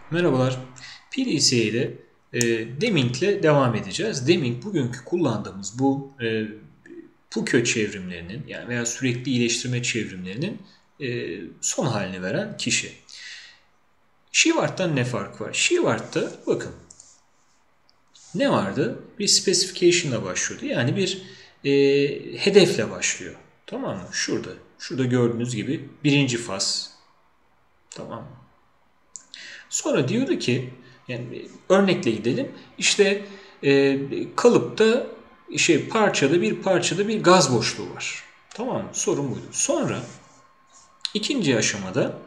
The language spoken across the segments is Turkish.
Merhabalar. PDCA'de Deming'le devam edeceğiz. Deming bugünkü kullandığımız bu PUKÖ çevrimlerinin yani veya sürekli iyileştirme çevrimlerinin son halini veren kişi. Shewhart'tan ne fark var? Shewhart'ta bakın ne vardı? Bir specification ile başlıyordu. Yani bir hedefle başlıyor. Tamam mı? Şurada gördüğünüz gibi birinci faz. Tamam mı? Sonra diyordu ki yani örnekle gidelim. İşte kalıpta parçada bir gaz boşluğu var. Tamam mı? Sorun buydu. Sonra ikinci aşamada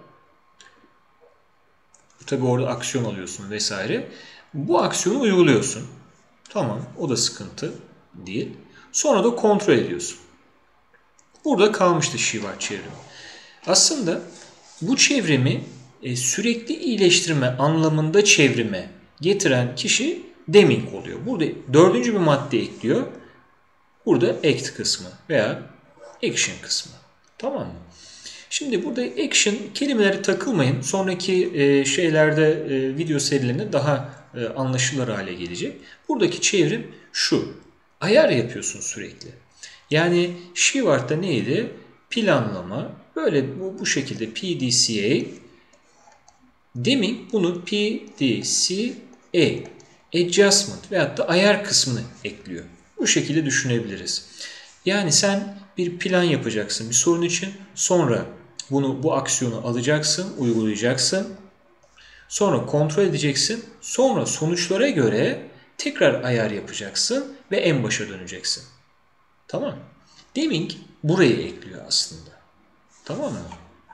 tabi orada aksiyon alıyorsun vesaire. Bu aksiyonu uyguluyorsun. Tamam, o da sıkıntı değil. Sonra da kontrol ediyorsun. Burada kalmıştı Shewhart çevrimi. Aslında bu çevrimi sürekli iyileştirme anlamında çevrime getiren kişi Deming oluyor. Burada dördüncü bir madde ekliyor. Burada act kısmı veya action kısmı. Tamam mı? Şimdi burada action kelimeleri takılmayın. Sonraki video serilerinde daha anlaşılır hale gelecek. Buradaki çevrim şu. Ayar yapıyorsun sürekli. Yani Shewhart'ta neydi? Planlama. Böyle bu şekilde PDCA. Deming bunu PDCA adjustment veyahut da ayar kısmını ekliyor. Bu şekilde düşünebiliriz. Yani sen bir plan yapacaksın bir sorun için. Sonra bu aksiyonu alacaksın, uygulayacaksın. Sonra kontrol edeceksin. Sonra sonuçlara göre tekrar ayar yapacaksın ve en başa döneceksin. Tamam. Deming burayı ekliyor aslında. Tamam mı?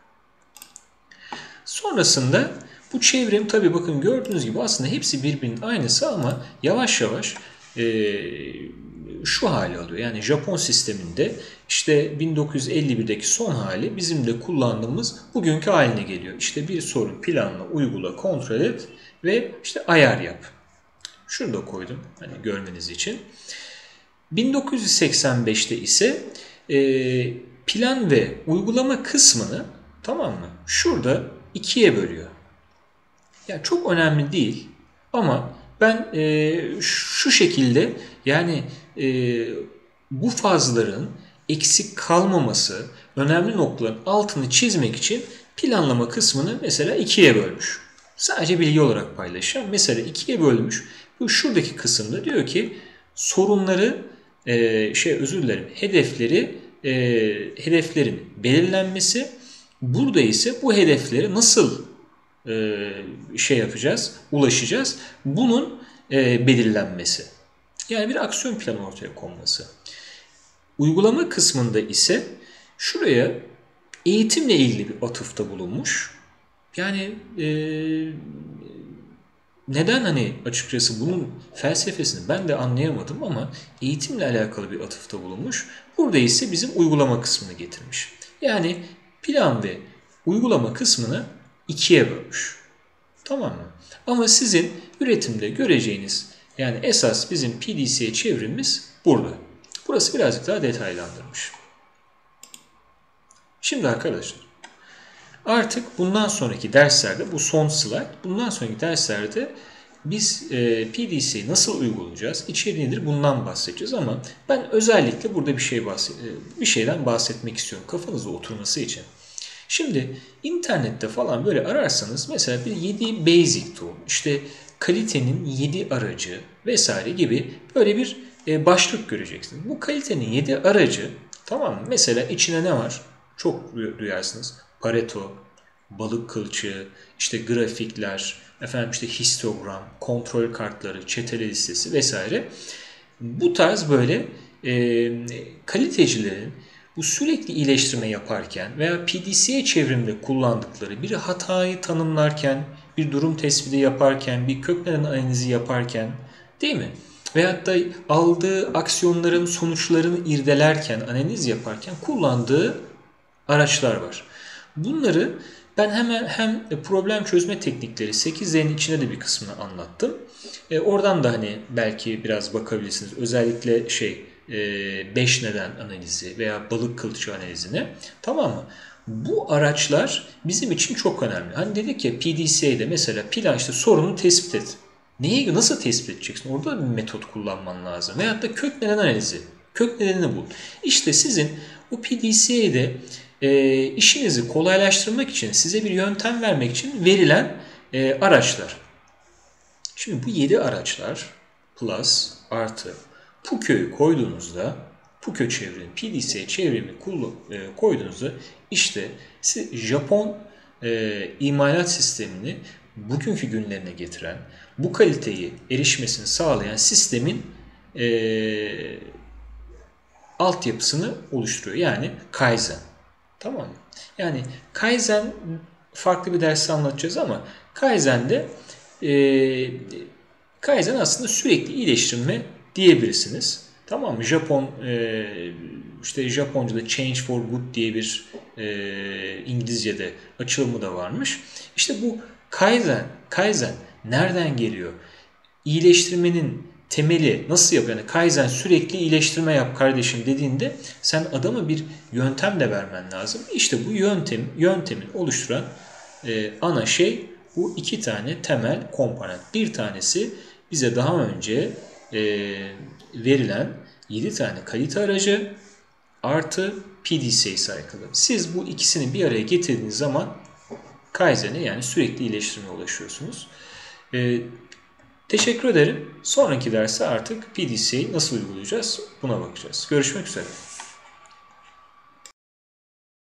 Sonrasında bu çevrim tabi bakın gördüğünüz gibi aslında hepsi birbirinin aynısı ama yavaş yavaş şu hali alıyor. Yani Japon sisteminde işte 1951'deki son hali bizim de kullandığımız bugünkü haline geliyor. İşte bir sorun planla, uygula, kontrol et ve işte ayar yap. Şunu da koydum hani görmeniz için. 1985'te ise plan ve uygulama kısmını tamam mı? Şurada ikiye bölüyor. Yani çok önemli değil ama ben şu şekilde yani bu fazların eksik kalmaması önemli noktaların altını çizmek için planlama kısmını mesela ikiye bölmüş. Sadece bilgi olarak paylaşacağım. Mesela ikiye bölmüş. Bu şuradaki kısımda diyor ki sorunları hedeflerin belirlenmesi. Burada ise bu hedefleri nasıl ulaşacağız? Bunun belirlenmesi. Yani bir aksiyon planı ortaya konması. Uygulama kısmında ise şuraya eğitimle ilgili bir atıfta bulunmuş. Yani neden hani açıkçası bunun felsefesini ben de anlayamadım ama eğitimle alakalı bir atıfta bulunmuş. Burada ise bizim uygulama kısmını getirmiş. Yani plan ve uygulama kısmını ikiye bölmüş. Tamam mı? Ama sizin üretimde göreceğiniz yani esas bizim PDCA çevrimimiz burada. Burası birazcık daha detaylandırmış. Şimdi arkadaşlar artık bundan sonraki derslerde bu son slide. Bundan sonraki derslerde biz PDCA'yı nasıl uygulayacağız? İçeriği nedir? Bundan bahsedeceğiz ama ben özellikle burada bir şeyden bahsetmek istiyorum kafanızda oturması için. Şimdi internette falan böyle ararsanız mesela bir 7 basic tool, işte kalitenin 7 aracı vesaire gibi böyle bir başlık göreceksiniz. Bu kalitenin 7 aracı tamam mı? Mesela içine ne var? Çok duyarsınız. Pareto, balık kılçığı, işte grafikler, efendim işte histogram, kontrol kartları, çetele listesi vesaire. Bu tarz böyle kalitecilerin bu sürekli iyileştirme yaparken veya PDCA çevriminde kullandıkları bir hatayı tanımlarken, bir durum tespiti yaparken, bir kök neden analizi yaparken değil mi? Veyahut da aldığı aksiyonların sonuçlarını irdelerken, analiz yaparken kullandığı araçlar var. Bunları ben hem problem çözme teknikleri 8Z'nin içinde de bir kısmını anlattım. Oradan da hani belki biraz bakabilirsiniz. Özellikle 5 neden analizi veya balık kılçığı analizine. Tamam mı? Bu araçlar bizim için çok önemli. Hani dedik ya PDCA'de mesela plan işte sorunu tespit et. Nasıl tespit edeceksin? Orada bir metot kullanman lazım. Veyahut da kök neden analizi. Kök nedenini bul. İşte sizin bu PDCA'de işinizi kolaylaştırmak için, size bir yöntem vermek için verilen araçlar. Şimdi bu 7 araçlar plus artı PUKÖ'yü koyduğunuzda, PUKÖ çevrimi, PDCA çevrimi koyduğunuzda işte Japon imalat sistemini bugünkü günlerine getiren, bu kaliteyi erişmesini sağlayan sistemin altyapısını oluşturuyor. Yani Kaizen. Tamam mı? Yani Kaizen farklı bir derste anlatacağız ama Kaizen'de Kaizen aslında sürekli iyileştirme diyebilirsiniz. Tamam mı? İşte Japonca'da Change for Good diye bir İngilizce'de açılımı da varmış. İşte bu Kaizen nereden geliyor? İyileştirmenin temeli nasıl yapıyor? Yani Kaizen sürekli iyileştirme yap kardeşim dediğinde sen adama bir yöntem de vermen lazım. İşte bu yöntemin oluşturan ana şey bu iki tane temel komponent. Bir tanesi bize daha önce verilen 7 tane kalite aracı artı PDCA cycle'ı. Siz bu ikisini bir araya getirdiğiniz zaman Kaizen'e yani sürekli iyileştirmeye ulaşıyorsunuz. Teşekkür ederim. Sonraki derste artık PDCA'yı nasıl uygulayacağız buna bakacağız. Görüşmek üzere.